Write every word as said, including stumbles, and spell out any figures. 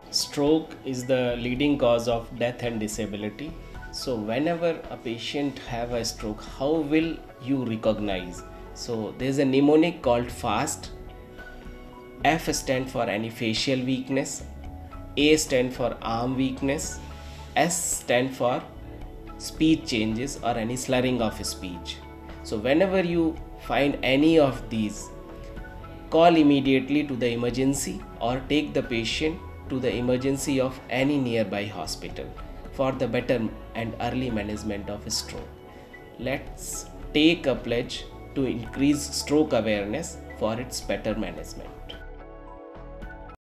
Stroke is the leading cause of death and disability. So whenever a patient have a stroke, how will you recognize? So there's a mnemonic called FAST. F stand for any facial weakness, A stand for arm weakness, S stand for speech changes or any slurring of speech. So whenever you find any of these, call immediately to the emergency or take the patient to the emergency of any nearby hospital for the better and early management of stroke. Let's take a pledge to increase stroke awareness for its better management.